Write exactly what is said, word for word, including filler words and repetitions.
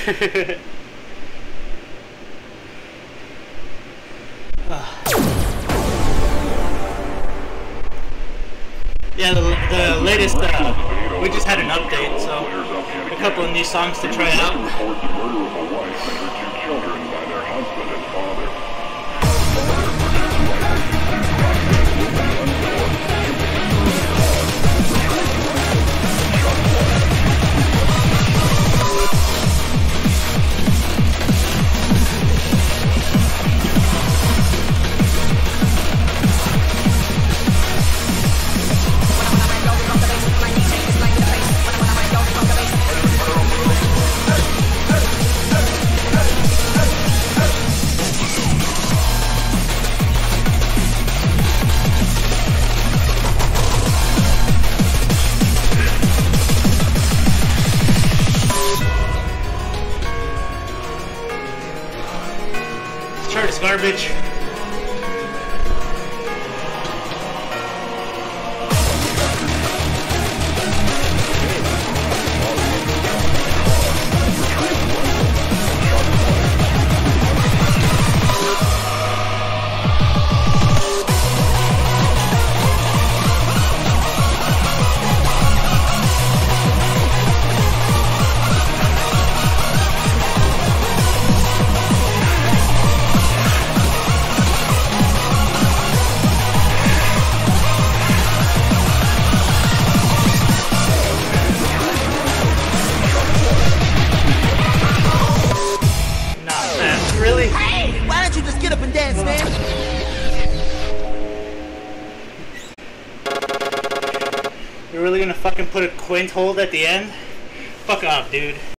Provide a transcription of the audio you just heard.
Yeah, the, the latest, uh, we just had an update, so a couple of new songs to try out. Reports the murder of a wife and her two children by their husband and father. Chart is garbage. Really? Hey, why don't you just get up and dance, man? You're really gonna fucking put a quint hold at the end? Fuck off, dude.